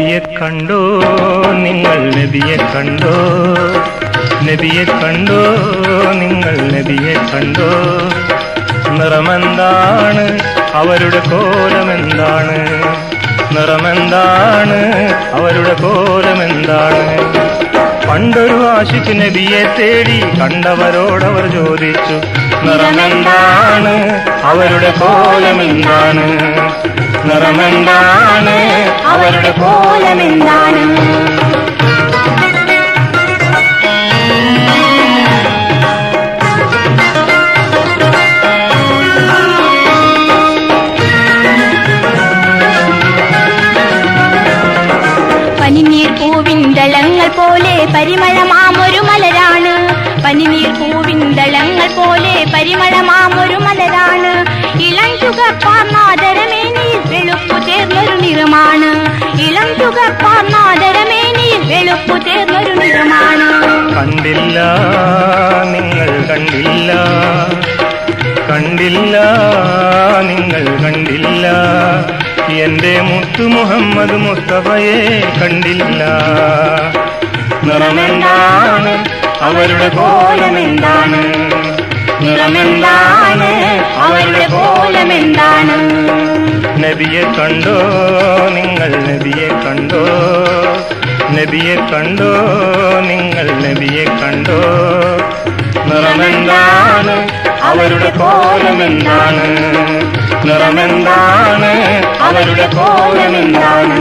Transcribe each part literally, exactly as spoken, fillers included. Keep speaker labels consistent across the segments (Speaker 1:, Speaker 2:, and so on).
Speaker 1: നബിയെ കണ്ടോ നിങ്ങൾ നബിയെ കണ്ടോ നബിയെ കണ്ടോ നിങ്ങൾ നബിയെ കണ്ടോ നിറമെന്താണ് അവരുടെ കോലമെന്താണ് നിറമെന്താണ് അവരുടെ കോലമെന്താണ് പണ്ടൊരു ആശിച്ച് നബിയെ തേടി കണ്ടവരോടവർ ചോദിച്ചു നിറമെന്താണ് അവരുടെ കോലമെന്താണ് നിറമെന്താണ് അവരുടെ കോലമെന്താണ്
Speaker 2: പനിനീർ പൂവിന്തളങ്ങൾ പോലെ പരിമളമാമൊരു മലരാണ് പനിനീർ പൂവിന്തളങ്ങൾ പോലെ പരിമളമാമൊരു മലരാണ് ഇളം ചുകപ്പാർന്നാദരമേനിയിൽ വെളുപ്പു ചേർന്നൊരു നിറമാണ് ഇളം ചുകപ്പാർന്നാദരമേനിയിൽ വെളുപ്പു ചേർന്നൊരു നിറമാണ്
Speaker 1: കണ്ടില്ല നിങ്ങൾ കണ്ടില്ല കണ്ടില്ല നിങ്ങൾ കണ്ടില്ല എന്റെ മുത്തു മുഹമ്മദ് മുസ്തഫയെ കണ്ടില്ല നിറമെന്താണ് അവരുടെ കോലമെന്താണ് നിറമെന്താണ് അവരുടെ കോലമെന്താണ് നബിയെ കണ്ടോ നിങ്ങൾ നബിയെ കണ്ടോ നബിയെ കണ്ടോ നിങ്ങൾ നബിയെ കണ്ടോ നിറമെന്താണ് അവരുടെ കോലമെന്താണ് നിറമെന്താണ് അവരുടെ കോലമെന്താണ്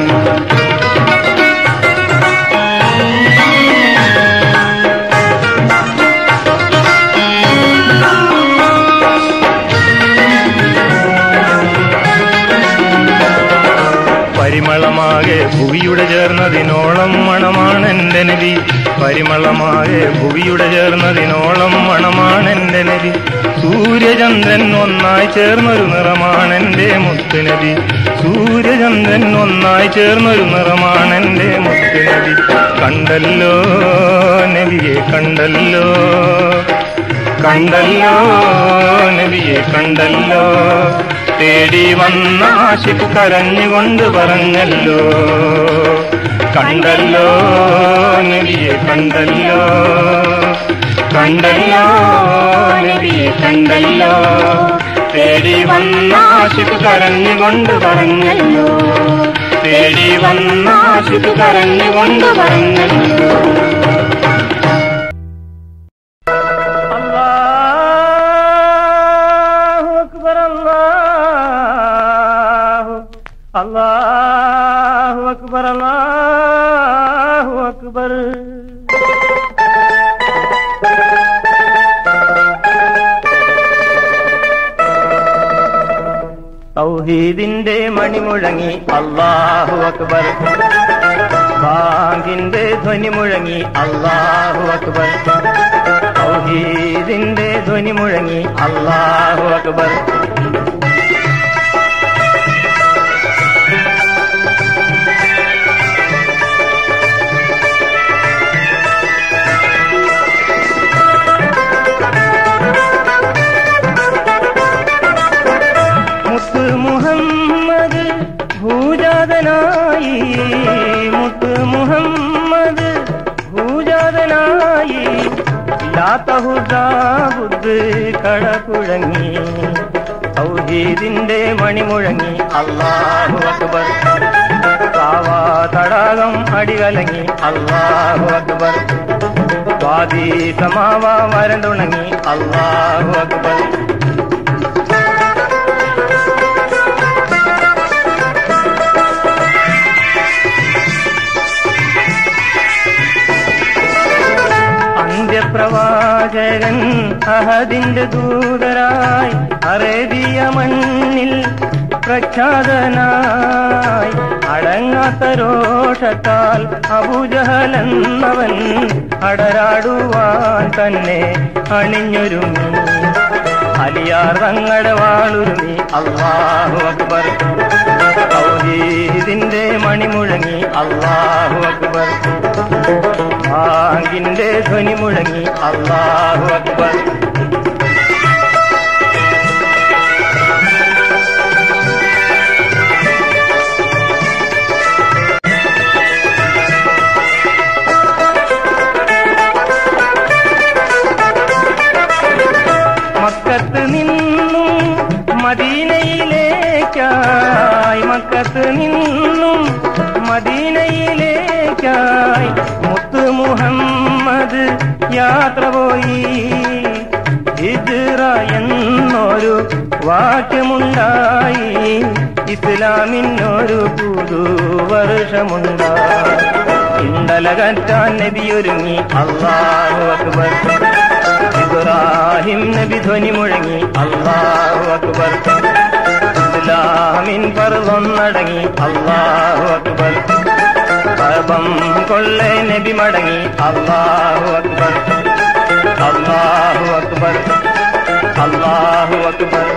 Speaker 1: പരിമളമാകെ ഭുവിയുടെ ചേർന്നതിനോളം മണമാണെന്റെ നബി പരിമളമാകെ ഭുവിയുടെ ചേർന്നതിനോളം മണമാണെന്റെ നബി സൂര്യചന്ദ്രൻ ഒന്നായി ചേർന്നൊരു നിറമാണെന്റെ മുത്തുനബി സൂര്യചന്ദ്രൻ ഒന്നായി ചേർന്നൊരു നിറമാണെന്റെ മുത്തുനബി കണ്ടല്ലോ നബിയെ കണ്ടല്ലോ കണ്ടല്ലോ നബിയെ കണ്ടല്ലോ തേടി വന്ന ആശിക്ക് കരഞ്ഞുകൊണ്ട് പറഞ്ഞല്ലോ കണ്ടല്ലോ നബിയെ കണ്ടല്ലോ കണ്ടല്ലോ നബിയെ കണ്ടല്ലോ തേടി വന്ന ആശിക്ക് കരഞ്ഞുകൊണ്ട് പറഞ്ഞല്ലോ തേടി വന്ന ആശിക്ക് കരഞ്ഞുകൊണ്ട് പറഞ്ഞല്ലോ അല്ലാഹു അക്ബർ അല്ലാഹു അക്ബർ തൗഹീദിന്റെ മണിമുഴങ്ങി അല്ലാഹു അക്ബർ ബാങ്കിന്റെ ധ്വനി മുഴങ്ങി അല്ലാഹു അക്ബർ തൗഹീദിന്റെ ധ്വനി മുഴങ്ങി അല്ലാഹു അക്ബർ മുഹമ്മദ് ഭൂജാതനായി മുത്ത് മുഹമ്മദ് ഭൂജാതനായി ലാത്തഹുദാബുദ് കടകുഴങ്ങി തൗഹീദിന്റെ മണിമുഴങ്ങി അല്ലാഹു അക്ബർ കാവാ തടാകം അടികലങ്ങി അല്ലാഹു അക്ബർ വാദി സമാവ വരണ്ടുണങ്ങി അല്ലാഹു അക്ബർ പ്രവാചകൻ അഹദിന്റെ ദൂതരായി അറേബ്യ മണ്ണിൽ പ്രഖ്യാതനായി അടങ്ങാത്ത രോഷത്താൽ അബൂജഹലെന്നവൻ അടരാടുവാൻ തന്നെ അണിഞ്ഞൊരുങ്ങി അലിയാർ തങ്ങളുടെ വാളുരുമി അല്ലാഹു അക്ബർ തൗഹീദിന്റെ മണിമുഴങ്ങി അല്ലാഹു അക്ബർ ബാങ്കിന്റെ ധ്വനി മുഴങ്ങി അല്ലാഹു അക്ബർ മക്കത്ത് നിന്നും മദീനയിലേക്കായി മക്കത്ത് നിന്നും മദീനയിലേക്കായി മുത്ത് മുഹമ്മദ് യാത്ര പോയി. ഹിജ്റ എന്നൊരു വാക്യമുണ്ടായി, ഇസ്ലാമിനൊരു പുതുവർഷമുണ്ടായി. ഇണ്ടലകറ്റാൻ നബിയൊരുങ്ങി അല്ലാഹു അക്ബർ. ഇബ്രാഹിം നബി ധ്വനി മുഴങ്ങി അല്ലാഹു അക്ബർ. ഇസ്ലാമിൻ ഫർളൊന്നടങ്ങി അല്ലാഹു അക്ബർ. കഅബം കൊള്ളെ നബി മടങ്ങി അല്ലാഹു അക്ബർ. അല്ലാഹു അക്ബർ അല്ലാഹു അക്ബർ.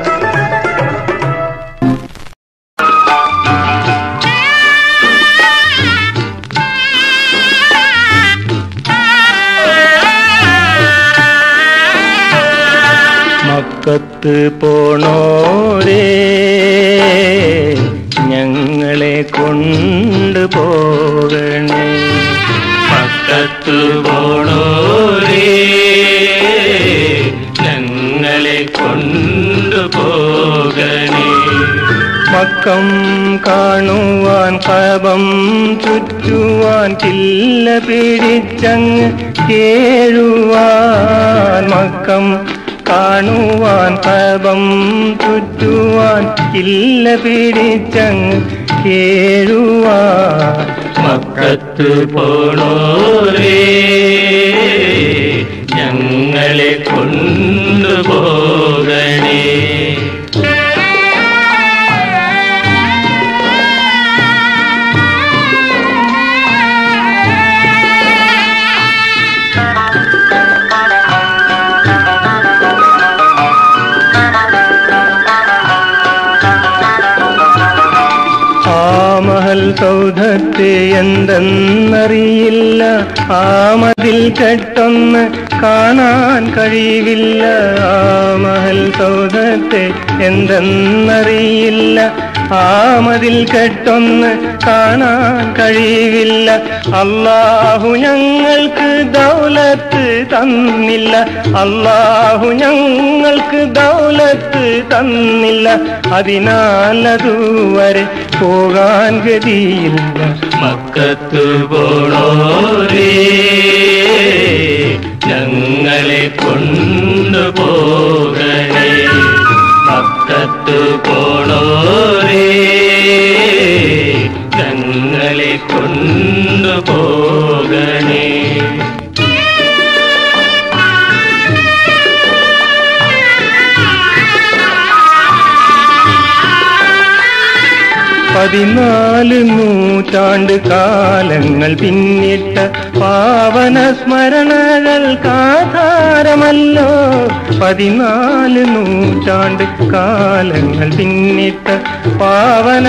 Speaker 1: മക്കത്ത് പോണോരേ ഞങ്ങളെ കൊണ്ടു പോകണേ. മക്കത്ത് പോണോരേ ഞങ്ങളെ കൊണ്ടു പോകണേ. മക്കം കാണുവാൻ കഅബം ചുറ്റുവാൻ കില്ല പിടിച്ചങ്ങ് കേഴുവാൻ. മക്കം കാണുവാൻ കഅബം ചുറ്റുവാൻ കില്ല പിടിച്ചങ്ങ് കേഴുവാൻ. മക്കത്ത് പോണോരേ ഞങ്ങളെ കൊണ്ടുപോകണേ. മഹൽ സൗധത്തെ എന്തെന്നറിയില്ല, ആ മതിൽ കെട്ടൊന്ന് കാണാൻ കഴിവില്ല. ആ മഹൽ സൗധത്തെ എന്തെന്നറിയില്ല, ആ മതിൽ കെട്ടൊന്ന് കാണാൻ കഴിവില്ല. അല്ലാഹു ഞങ്ങൾക്ക് ദൗലത്ത് തന്നില്ല, അല്ലാഹു ഞങ്ങൾക്ക് ദൗലത്ത് തന്നില്ല. അതിനാൽ അതുവരെ പോകാൻ ഗതിയില്ല. മക്കത്ത് പോണോരേ ഞങ്ങളെ കൊണ്ടുപോകണേ. മക്കത്ത് പോണോരേ ഞങ്ങളെ കൊണ്ടുപോകണേ. പതിനാല് നൂറ്റാണ്ട് കാലങ്ങൾ പിന്നിട്ട പാവന സ്മരണകൾക്കാധാരമല്ലോ. പതിനാല് നൂറ്റാണ്ട് കാലങ്ങൾ പിന്നിട്ട പാവന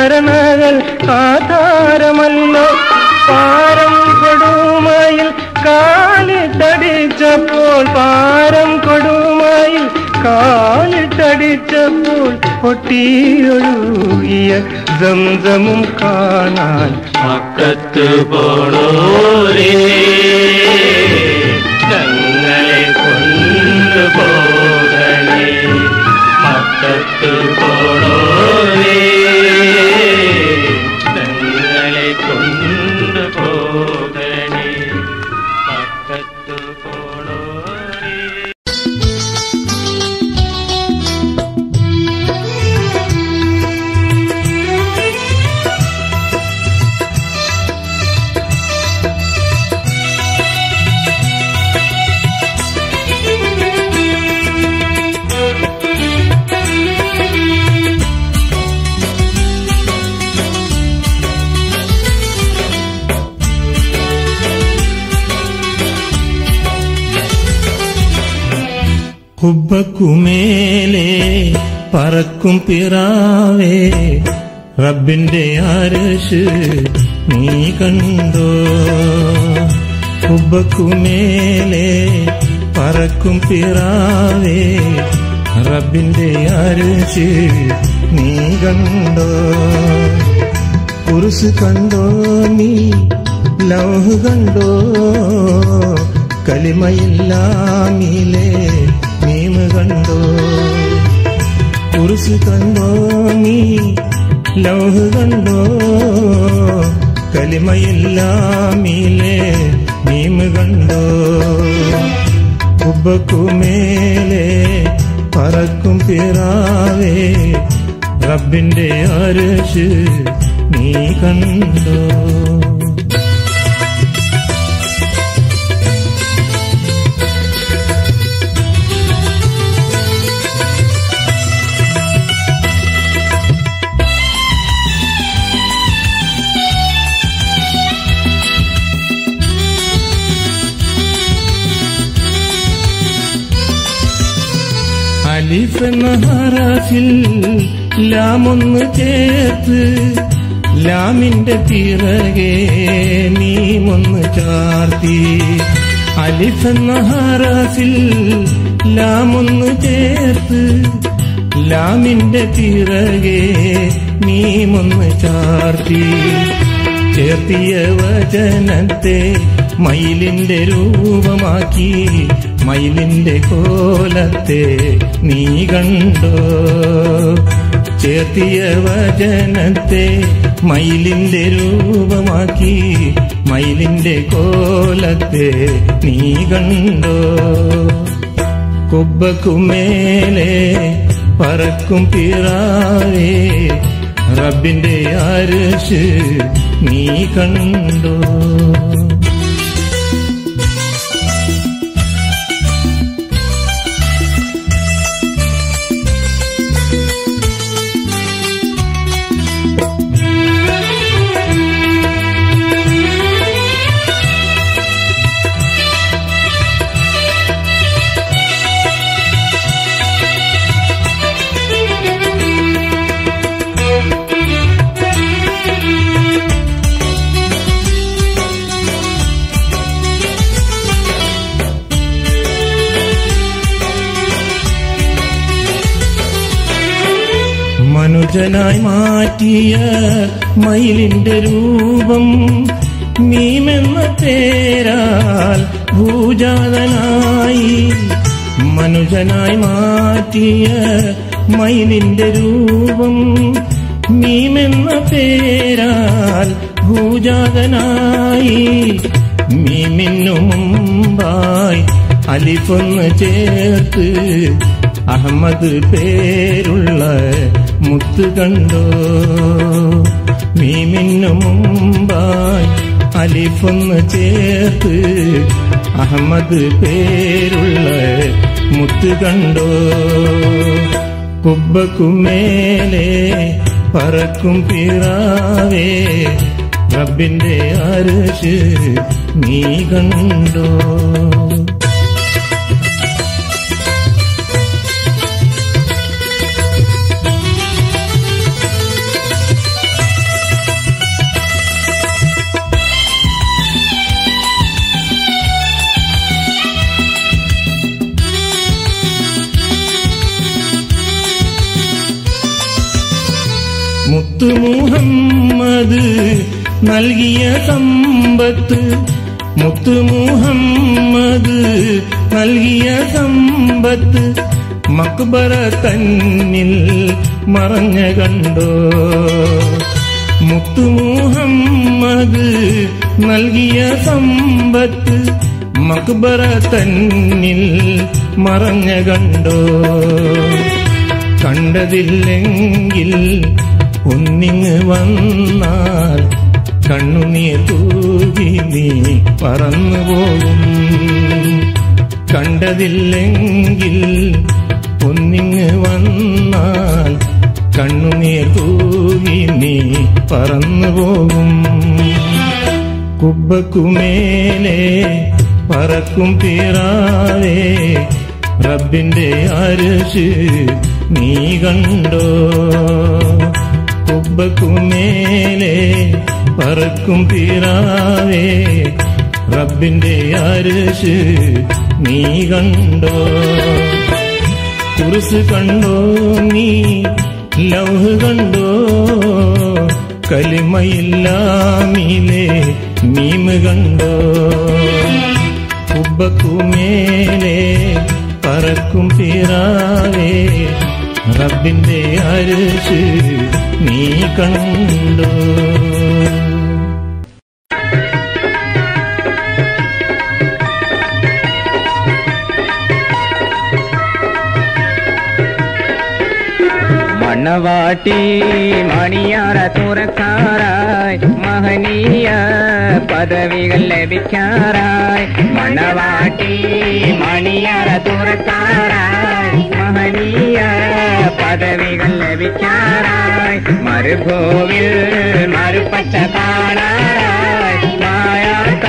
Speaker 1: സ്മരണകൾക്കാധാരമല്ലോ. പാരം കൊടുമയിൽ കാലിട്ടടിച്ചപ്പോൾ, പാരം കൊടുമയിൽ കാലിട്ടടിച്ചപ്പോൾ പൊട്ടിയൊഴുകിയ സംസമും കാണാൻ മക്കത്ത് പോണോരേ ഞങ്ങളെ കൊണ്ടുപോകണേ. മക്കത്ത് പോണോരേ ഞങ്ങളെ കൊണ്ടുപോകണേ. മക്കത്ത് പോണോരേ.
Speaker 3: ഹുബ്ബക്കുമേലെ പറക്കും പിറാവേ റബ്ബിന്റെ അർശ് നീ കണ്ടോ. ഹുബ്ബക്കുമേലെ പറക്കും പിറാവേ റബ്ബിന്റെ അർശ് നീ കണ്ടോ. കുർസ് കണ്ടോ നീ, ലൗഹ് കണ്ടോ, കലിമയില്ലാമിലെ നീ മീമ് കണ്ടോ? കുരിശ് കണ്ടോ നീ? ലൗഹ് കണ്ടോ? കലിമയില്ലാമീലേ മീമ് കണ്ടോ? കുബ്ബക്കുമേലെ പറക്കും പിറാവേ റബ്ബിന്റെ അർശ് നീ കണ്ടോ? അലിഫ് എന്ന ഹറഫിൽ ലാമൊന്ന് ചേർത്ത് ലാമിന്റെ പിറകെ മീമൊന്ന് ചാർത്തി. അലിഫ് എന്ന ഹറഫിൽ ലാമൊന്ന് ചേർത്ത് ലാമിന്റെ പിറകെ മീമൊന്ന് ചാർത്തി. ചേർത്തിയ വചനത്തെ മയിലിന്റെ രൂപമാക്കി മയിലിന്റെ കോലത്തെ നീ കണ്ടോ? ചേർത്തിയ വചനത്തെ മയിലിന്റെ രൂപമാക്കി മയിലിന്റെ കോലത്തെ നീ കണ്ടോ? കുബ്ബക്കുമേലെ പറക്കും പിറാവേ റബ്ബിന്റെ അർശ് നീ കണ്ടോ? മനുജനായി മാറ്റിയ മയിലിന്റെ രൂപം മീമെന്ന പേരാൽ ഭൂജാതനായി. മനുജനായി മാറ്റിയ മയിലിന്റെ രൂപം മീമെന്ന പേരാൽ ഭൂജാതനായി. മീമിനു മുമ്പായി അലിഫൊന്ന് ചേർത്ത് അഹമ്മദ് പേരുള്ള മുത്ത് കണ്ടോ? മീമിനു മുമ്പായി അലിഫൊന്ന് ചേർത്ത് അഹമ്മദ് പേരുള്ള മുത്ത് കണ്ടോ? കുബ്ബക്കുമേലെ പറക്കും പിറാവേ റബ്ബിന്റെ അർശ് നീ കണ്ടോ? മുത്തു മുഹമ്മദ് നൽകിയ സമ്പത്ത് മുത്തു മുഹമ്മദ് നൽകിയ സമ്പത്ത് മക്ബറ തന്നിൽ മറഞ്ഞ കണ്ടോ? മുത്തു മുഹമ്മദ് നൽകിയ സമ്പത്ത് മക്ബറ തന്നിൽ മറഞ്ഞ കണ്ടോ? കണ്ടതില്ലെങ്കിൽ ഒന്നിങ്ങ് വന്നാൽ കണ്ണുനീർ തൂകി നീ പറന്നു പോകും. കണ്ടതില്ലെങ്കിൽ ഒന്നിങ്ങ് വന്നാൽ കണ്ണുനീർ തൂകി നീ പറന്നു പോകും. കുബ്ബക്കുമേലെ പറക്കും പിറാവേ റബ്ബിന്റെ അർശ് നീ കണ്ടോ? കുബ്ബക്കുമേലെ പറക്കും പിറാവേ റബ്ബിന്റെ അർശ് നീ കണ്ടോ? കുരിശ് കണ്ടോ നീ? ലൗഹ് കണ്ടോ? കലിമയില്ലാമീലേ മീമ് കണ്ടോ? കുബ്ബക്കുമേലെ പറക്കും പറക്കും പിറാവേ റബ്ബിന്റെ അരിശ് നീ കണ്ടോ?
Speaker 4: മണവാട്ടി മണിയാറ തുറക്കാറായി മഹനീയ പദവികൾ ലഭിക്കാറായി. മണവാട്ടി മണിയാറ തുറക്കാറായി മഹനീയ പദവികൾ ലഭിക്കാറായി. മരുഭൂവിൽ മറുപച്ച കാണാറായി മായാത്ത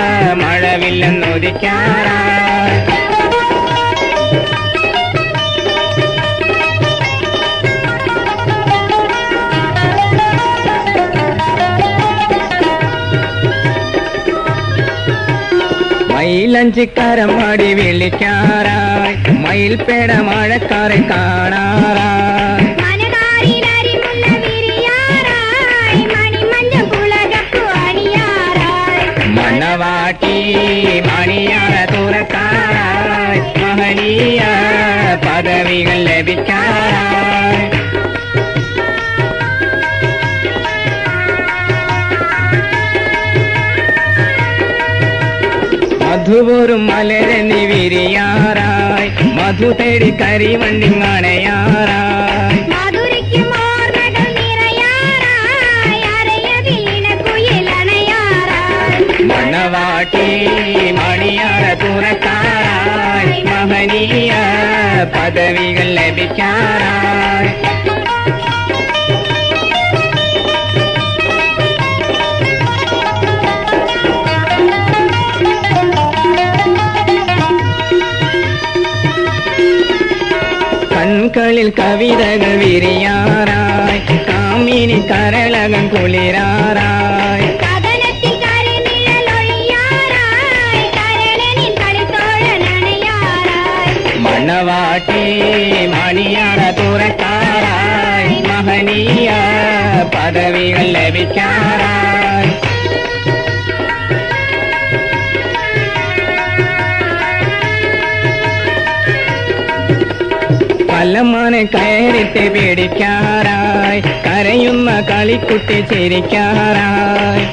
Speaker 4: മഴവില്ലെന്നുദിക്കാറായി. മയിലഞ്ചിക്കാരം മടി വിളിക്കാറായി മയിൽപ്പേട മഴക്കാരെ കാണാറായി. മണവാട്ടി മണിയാറ തുറക്കാറായി മഹനീയ പദവികൾ ലഭിക്കാറായി. മധുപോരും മലരന്നി വിരിയാറായി മധു തേടി കരിവണ്ടി മണയാറായി. മണവാട്ടി മണിയാറ തുറക്കാറായി മഹനീയ പദവികൾ ലഭിക്കാറായി. കൺകളിൽ കവിതകൾ വിരിയാറായി കാമിനി കരളകം കുളിരാറായി. മണവാട്ടി മണിയാറ തുറക്കാറായി മഹനീയ പദവികൾ ലഭിക്കാറായി. കല്ലമ്മാനെ കയറിട്ട് പിടിക്കാറായി കരയുന്ന കളിക്കുട്ടി ചിരിക്കാറായി.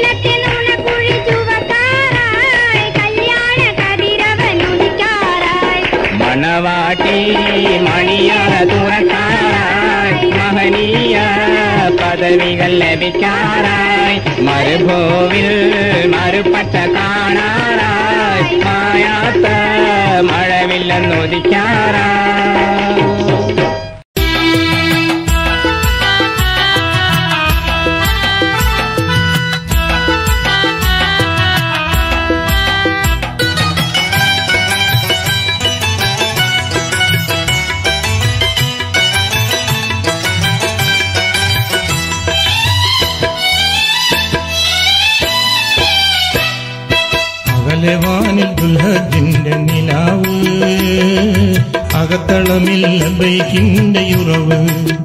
Speaker 4: മണവാട്ടി മണിയാറ തുറക്കാറായി മഹനീയ പദവികൾ ലഭിക്കാറായി. മരുഭൂവിൽ മറുപച്ച കാണാറായി മായാത്ത മഴവില്ലെന്നുദിക്കാറായി.
Speaker 3: അകലവാനിൽ ദുൽഹജിന്റെ നിലാവ് അകത്തളമിൽ ലബൈക്കിന്റെ ഉറവ്.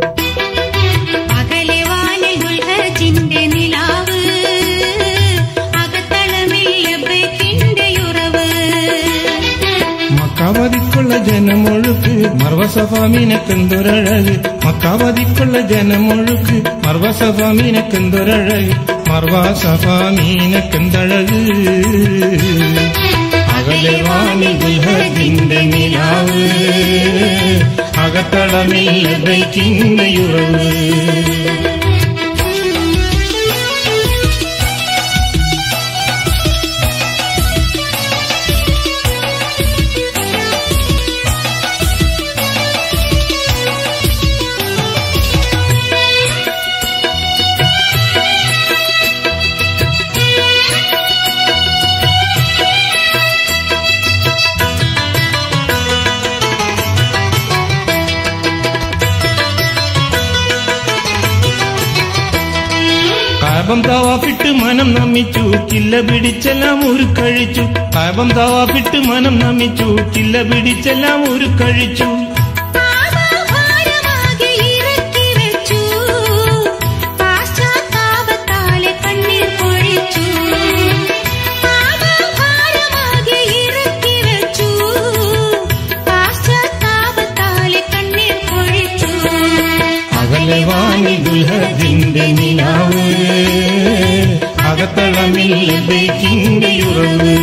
Speaker 5: അകലവാനിൽ ദുൽഹജിന്റെ നിലാവ് അകത്തളമിൽ ലബൈക്കിന്റെ ഉറവ്.
Speaker 3: മക്കാവതിക്കുള്ള ജനമൊഴുക്ക് മർവസഫാമീനക്കെന്തൊരഴക്. മക്കാവതിക്കുള്ള ജനമൊഴുക്ക് മർവസഫാമീനക്കെന്തൊരഴക്. മർവസഫാമീനക്കെന്തഴക്. അകലവാനിൽ ദുൽഹജിന്റെ നിലാവ് അകത്തളമിൽ ലബൈക്കിന്റെ ഉറവ്. കാബം തവാഫിട്ട് മനം നമിച്ചു കില്ല പിടിച്ചെല്ലാം ഒരു കഴിച്ചു. കാബം തവാഫിട്ട് മനം നമിച്ചു കില്ല പിടിച്ചെല്ലാം ഒരു കഴിച്ചു.
Speaker 5: പാശ്ചാത്താപത്താലെ
Speaker 3: ലബ്ബൈക്കിന്റെ ഉറവ്.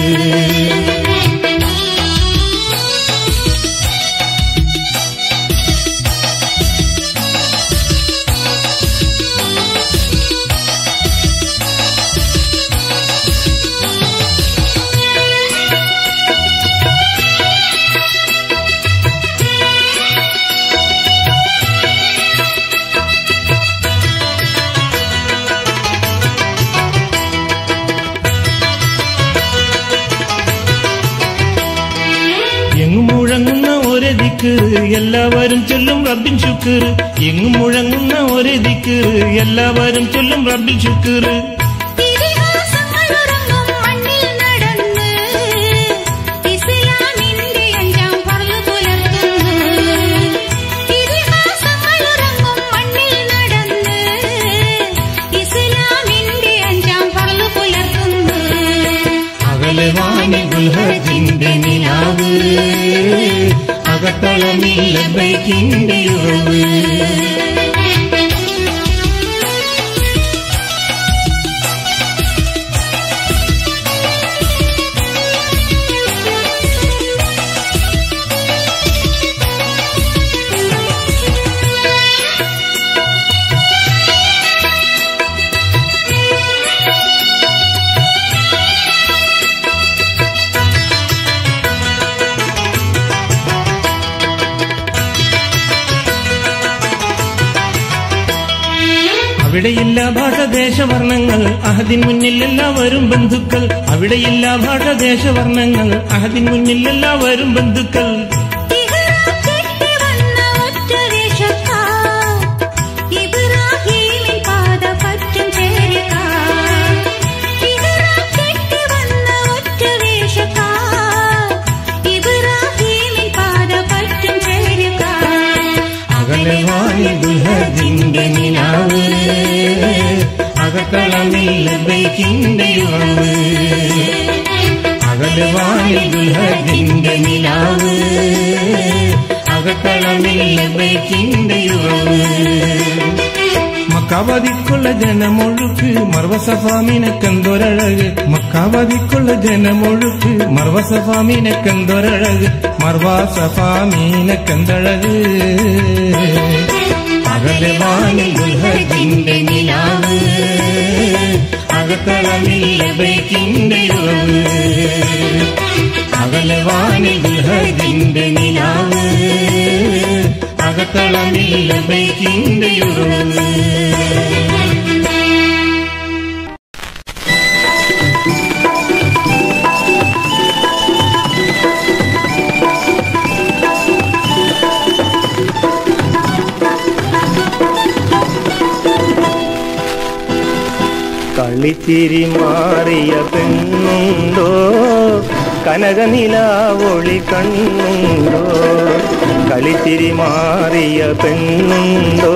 Speaker 3: എങ്ങും മുഴങ്ങുന്ന ഒരേ ദിക്റ് എല്ലാവരും ചൊല്ലും റബ്ബിൻ ശുക്ർ. എങ്ങും മുഴങ്ങുന്ന ഒരേ ദിക്റ് എല്ലാവരും ചൊല്ലും റബ്ബിൻ ശുക്ർ. ഗുൽഹജിന്റെ നിലാവ് അകത്തളമിൽ ലബ്ബൈക്കിന്റെ ഉറവ്. അവിടെയില്ല ഭാഷദേശവർണ്ണങ്ങൾ അഹദിൻ മുന്നിൽ എല്ലാവരും ബന്ധുക്കൾ. അവിടെയില്ല ഭാഷദേശവർണ്ണങ്ങൾ അഹദിൻ മുന്നിൽ എല്ലാവരും ബന്ധുക്കൾ. ഗുൽഹജിന്റെ നിലാവ് അകത്തളമിൽ ലബ്ബൈക്കിന്റെ ഉറവ്. അകലവാനിൽ ഗുൽഹജിന്റെ നിലാവ് അകത്തളമിൽ ലബ്ബൈക്കിന്റെ ഉറവ്. മക്കാവതിക്കുള്ള ജനമൊഴുക്ക് മർവസഫാമിനക്കെന്തൊരഴക്. മക്കാവതിക്കുള്ള ജനമൊഴുക്ക് മർവസഫാമിനക്കെന്തൊരഴക്. മർവസഫാമിനക്കെന്തഴക്. അകലവാനിൽ ഗുൽഹജിന്റെ നിലാവ് അകത്തളമിൽ ലബ്ബൈക്കിന്റെ ഉറവ്. അകലവാനിൽ ഗുൽഹജിന്റെ നിലാവ് അകത്തളമിൽ ലബ്ബൈക്കിന്റെ ഉറവ്.
Speaker 6: കളിച്ചിരി മാറിയ പെണ്ണുണ്ടോ കനകനിലാവൊളി കണ്ണുണ്ടോ. കളിച്ചിരി മാറിയ പെണ്ണുണ്ടോ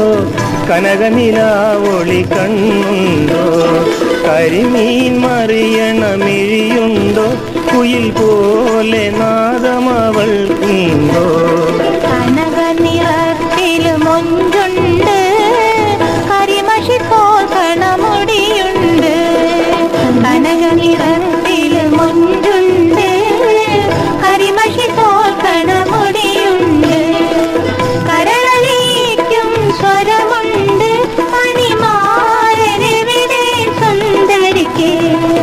Speaker 6: കനകനിലാവൊളി കണ്ണുണ്ടോ. കരിമീൻ മറിയണ മിഴിയുണ്ടോ കുയിൽ പോലെ നാദമവൾക്കുണ്ടോ.
Speaker 2: കനകനിറത്തിൽ മൊഞ്ചുണ്ട് കരിമഷി പോൽക്കണ മുടിയുണ്ട്. കനകനിറത്തിൽ മൊഞ്ചുണ്ട് കരിമഷി പോൽക്കണ മുടിയുണ്ട്. കരളിലേക്കും സ്വരമുണ്ട് മണിമാരനെവിടെ സുന്ദരിക്കേ.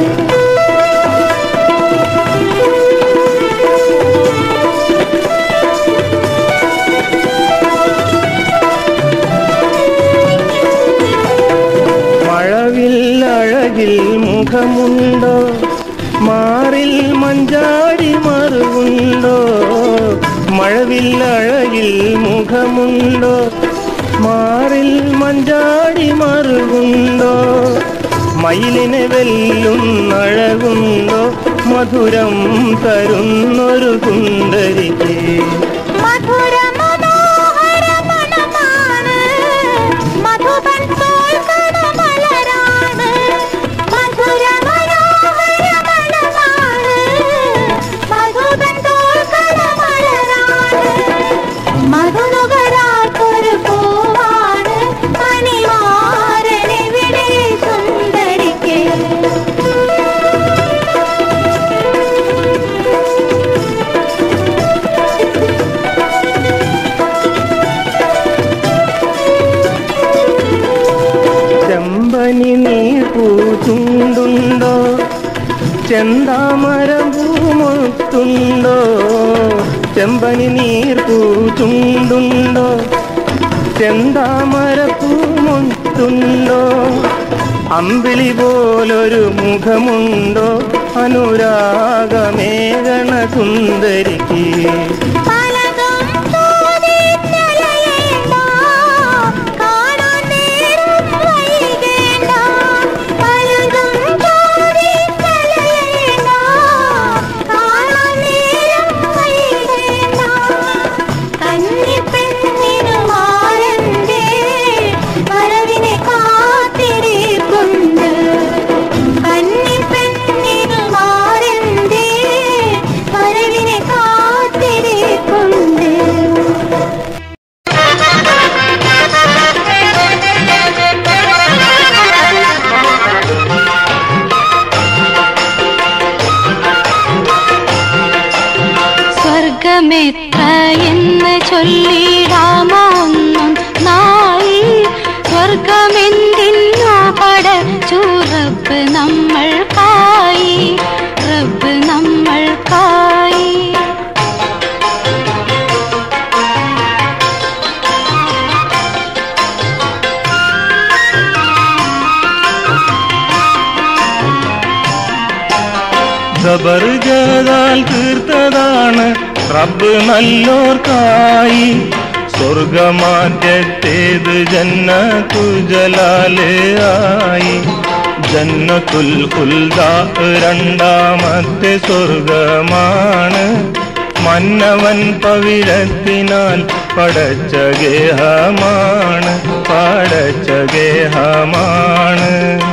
Speaker 6: അഴകിൽ മുഖമുണ്ടോ മാറിൽ മഞ്ചാടി മറുകുണ്ടോ. മഴവില്ലഴകിൽ മുഖമുണ്ടോ മാറിൽ മഞ്ചാടി മറുകുണ്ടോ. മയിലിനെ വെല്ലും അഴകുണ്ടോ മധുരം തരുന്നൊരു കുണ്ടരിക്ക്.
Speaker 2: മധുനുകരാത്തൊരു പൂവാണ് മണിമാരനെവിടെ സുന്ദരിക്കേ.
Speaker 6: ചെന്താമരപൂമൊത്തുണ്ടോ ചെമ്പനി നീർപ്പൂ ചുണ്ടുണ്ടോ ചെന്താമരപ്പൂമൊത്തുണ്ടോ അമ്പിളി പോലൊരു മുഖമുണ്ടോ അനുരാഗമേഘണ സുന്ദരിക്ക്
Speaker 2: സ്വർഗമെത്ര എന്ന് ചൊല്ലിടാമോ ഒന്നും നായി സ്വർഗമെന്തിനു പടച്ചു റബ്ബ് നമ്മൾക്കായി റബ്ബ് നമ്മൾക്കായി
Speaker 6: സബർജാൽ തീർത്തതാണ് റബ്ബ് നല്ലോർക്കായി സ്വർഗമാറ്റത്തേത് ജന്നത്തു ജലാല് ആയി ജന്നത്തുൽ ഖുൽദ രണ്ടാമത്തെ സ്വർഗമാണ് മന്നവൻ പവിഴത്തിനാൽ പടച്ച ഗേഹമാണ് പടച്ച ഗേഹമാണ്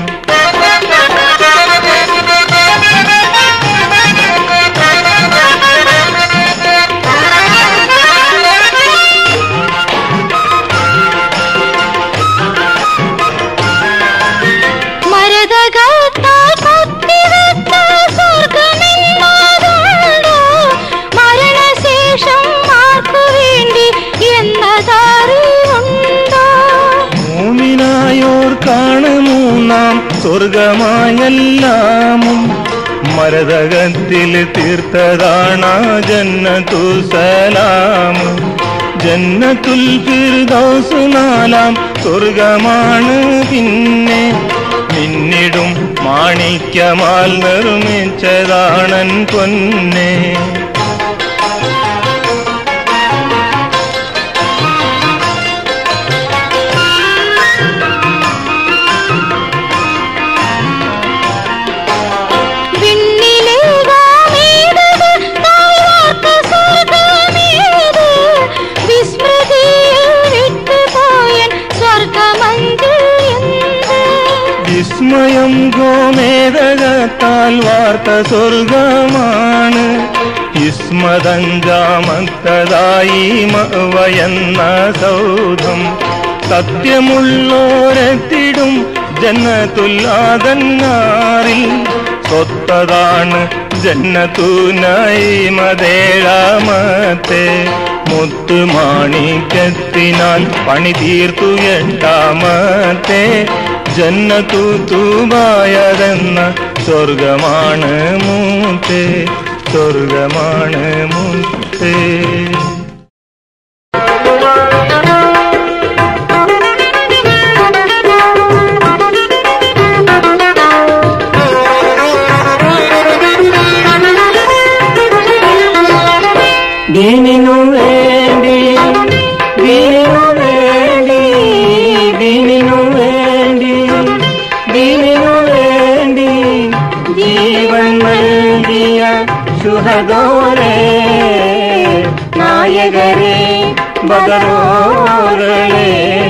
Speaker 6: സ്വർഗമായെല്ലാമും മരതകത്തിൽ തീർത്തതാണ് ജന്നത്തു സലാം ജന്നത്തുൽ ഫിർദൗസ് നാലാം സ്വർഗമാണ് പിന്നെ പിന്നിടും മാണിക്യമാൽ നിർമ്മിച്ചതാണൻ പൊന്നെ വിസ്മയം ഗോമേതകത്താൽ വാർത്ത സ്വർഗമാണ് ഇസ്മതഞ്ചാമത്തതായി മഅവയെന്ന സൗധം സത്യമുള്ളോരെത്തിടും ജന്നത്തുൽ ആദന്നാറിൽ സ്വത്തതാണ് ജന്നത്തു നഈമതേഴാമത്തെ മുത്തുമാണിക്യത്തിനാൽ പണി തീർത്തു എട്ടാമത്തെ ജന്നത്തു തൂബായതെന്ന സ്വർഗമാണ് മൂത്തേ സ്വർഗമാണ് മൂത്തേ ദീനിനു വേണ്ടി ദീനിനു വേണ്ടി ദീനിനു വേണ്ടി ദീനിനു വേണ്ടി ജീവൻ നൽകിയ ശുഹദോരേ നായകരെ ബദറോകളെ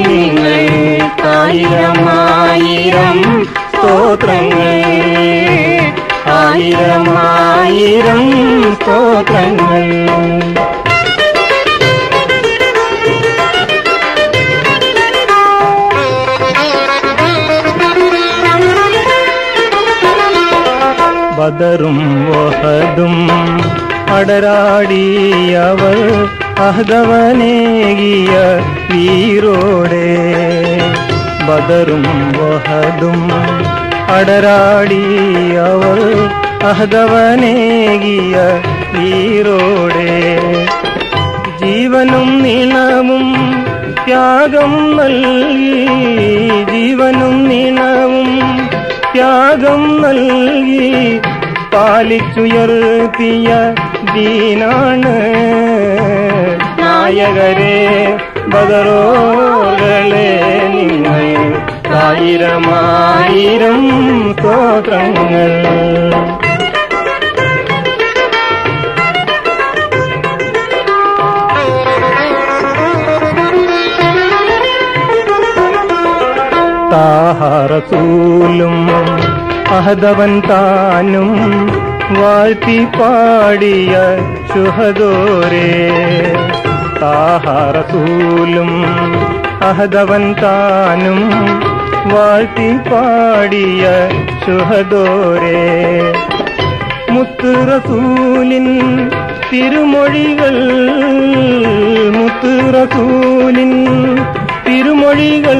Speaker 6: നിങ്ങൾക്കായിരമായിരം സ്തോത്രങ്ങൾ ആയിരമായിരം സ്തോത്രങ്ങൾ ബദറും വഹദും അടരാടിയവർ അഹദവനേകിയ വീരോടെ ബദറും വഹദും അടരാടിയവർ അഹദവനേകിയ ഈരോടെ ജീവനും നീളവും ത്യാഗം നൽകി ജീവനും നീളവും ത്യാഗം നൽകി പാലിച്ചുയർത്തിയ ദീനാണ് നായകരെ ബദറോകളെ നിങ്ങൾ ആയിരമായിരം സ്തോത്രങ്ങൾ. താഹറസൂലും അഹദവൻ താനും വാഴ്ത്തി പാടിയ ശുഹദോരേ താഹറസൂലും അഹദവൻ താനും വാഴ്ത്തി പാടിയ ശുഹദോരേ മുത്ത് റസൂലിൻ തിരുമൊഴികൾ മുത്ത് റസൂലിൻ തിരുമൊഴികൾ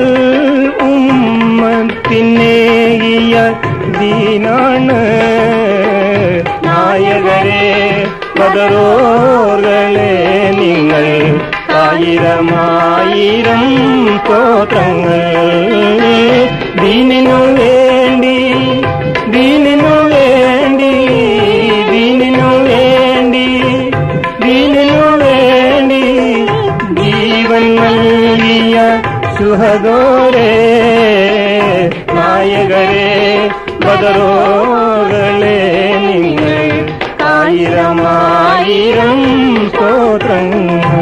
Speaker 6: ഉമ്മത്തിനേകിയ ദീനാണ് നായകരെ ബദറോകളെ നിങ്ങൾ ആയിരമായിരം സ്തോത്രങ്ങൾ. ദീനിനു വേണ്ടി ദീനിനു വേണ്ടി ദീനിനു വേണ്ടി ദീനിനു വേണ്ടി ജീവൻ നൽകിയ ശുഹദോരേ നായകരെ ബദറോകളെ നിങ്ങൾ ആയിരമായിരം സ്തോത്രങ്ങൾ.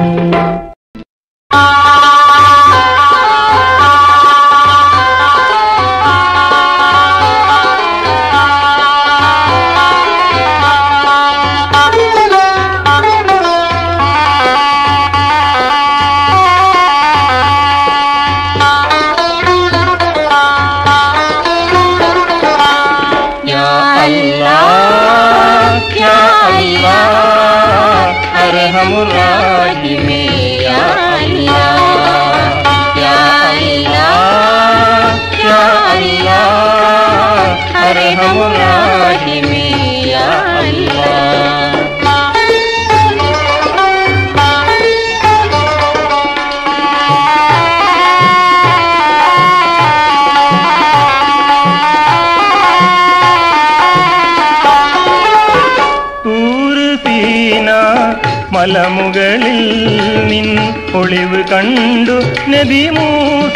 Speaker 6: മലമുകളിൽ നിൻ ഒളിവ് കണ്ടു നബി മൂസ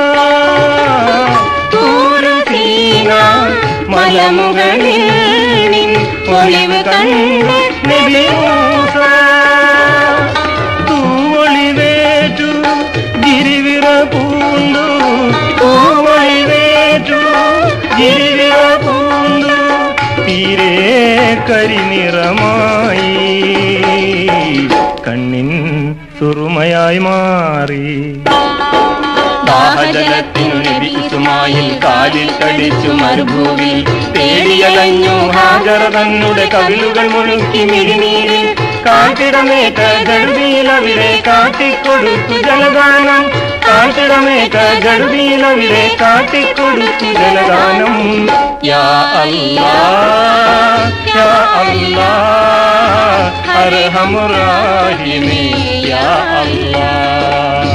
Speaker 6: തൂര് സീന മലമുകളിൽ നിൻ ഒളിവ് കണ്ടു നബി മൂസ തൂവൊളിവേറ്റു ഗിരിവിറ പൂണ്ടു തൂവൊളിവേറ്റു ഗിരിവിറ പൂണ്ടു തീരെ കരിനിറമായി കണ്ണിൻ സുറുമയായി മാറി ദാഹജലത്തിനു നബി ഇസ്മായിൽ കാലിൽ തടിച്ചു മരുഭൂമിൽ തേടിയലഞ്ഞു ഹാജറ തന്നുടെ കവിളുകൾ മുഴുക്കി മിഴിനീരിൽ കാട്ടിടമേറ്റ ഗർഭീലവിടെ കാട്ടിക്കൊടുത്തു ജലദാനം കാട്ടിടമേറ്റ ഗർഭീലവിടെ കാട്ടിക്കൊടുത്തു ജലദാനം. യാ അല്ലാഹ് യാ അല്ലാഹ് അർഹമുർ റഹീമീൻ യാ അല്ലാഹ്.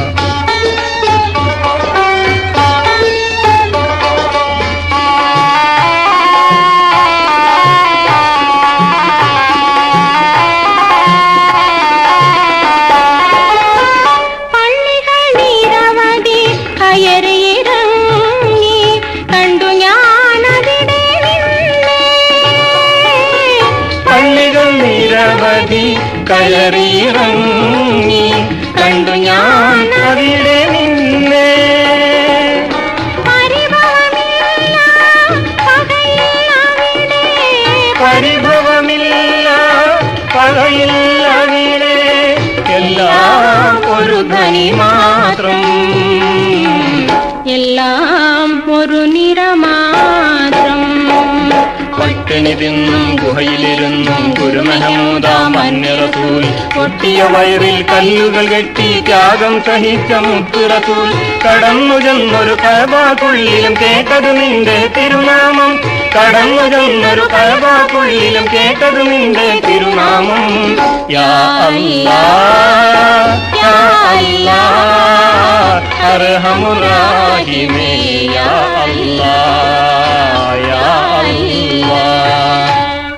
Speaker 6: കയറിയിറങ്ങി കണ്ടു ഞാൻ അവിടെ നിന്നെ പരിഭവമില്ല പകയില്ല അവിടെ എല്ലാം ഒരു ധ്വനി മാത്രം എല്ലാം ഒരു നിറമാത്രം. കെണി തിന്നും ഗുഹയിലിരുന്നും ഗുരുമഹമൂദാം അന്യറസൂൽ പൊട്ടിയ വയറിൽ കല്ലുകൾ കെട്ടി ത്യാഗം സഹിച്ച മുത്തുറസൂൽ കടന്നു ചെന്നൊരു കഅബക്കുള്ളിലും കേട്ടത് നിന്റെ തിരുനാമം കടന്നു ചെന്നൊരു കഅബക്കുള്ളിലും കേട്ടത് നിന്റെ തിരുനാമം യാ അല്ലാഹ് യാ അല്ലാഹ് അർഹമുർ റഹീമേ യാ അല്ലാഹ് യാ അല്ലാഹ്.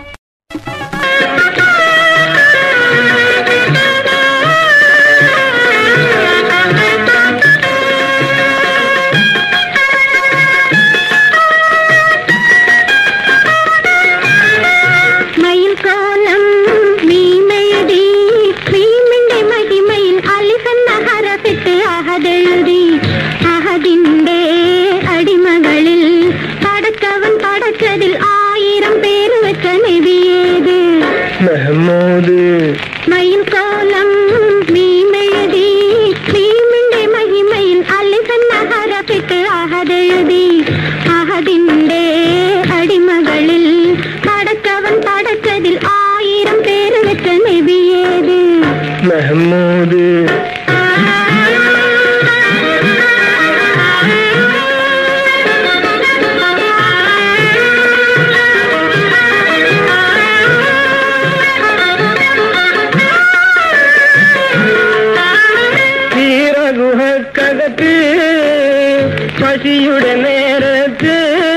Speaker 7: മെഹമ്മൂദ് മയിൽ കോലം മീമെഴുതി മീമിന്റെ മഹിമയിൽ അലിസന്ന ഹരഫിട്ട് അഹദെഴുതി അഹദിന്റെ അടിമകളിൽ പടച്ചവൻ പടച്ചതിൽ ആയിരം പേര് വെച്ച നബിയേത് മെഹമ്മൂദ് പശിയുടെ നേരത്ത്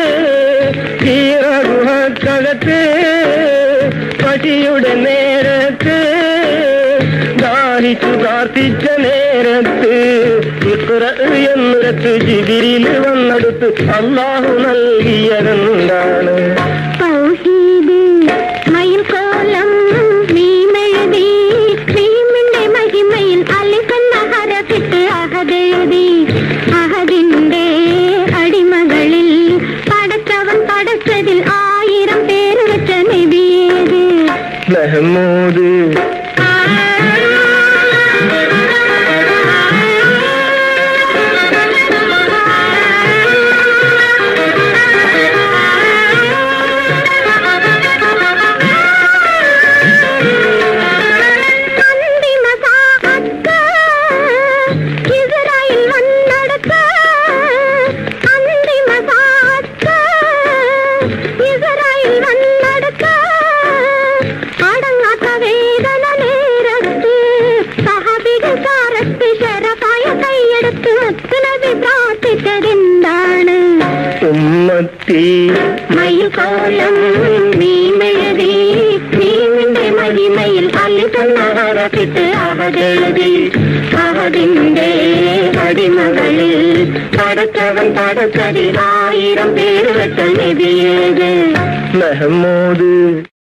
Speaker 7: ഹീറഗുഹക്കകത്ത് പശിയുടെ നേരത്ത് ദാഹിച്ചു പ്രാർത്ഥിച്ച നേരത്ത് ഇഖ്റ എന്നിടത്ത് ജിബ്രീൽ വന്നെടുത്ത് അല്ലാഹു നൽകിയതെന്താണ് തൗഹീദ് മയിൽ കോലം മീമെഴുതി മീമിന്റെ മഹിമയിൽ അലിസന്ന ഹരഫിട്ട് അഹദെഴുതി അഹദിന്റെ അടിമകളിൽ പടച്ചവൻ പടച്ചതിൽ ആയിരം പേര് വെച്ച നബിയേത് മെഹമ്മൂദ് ഉമ്മത്തി മയിൽ കോലം മീമെഴുതി മീമിന്റെ മഹിമയിൽ അലിസന്ന ഹരഫിട്ട് അഹദെഴുതി അഹദിന്റെ അടിമകളിൽ പടച്ചവൻ പടച്ചതിൽ ആയിരം പേര് വെച്ച നബിയേത് മെഹമ്മൂദ്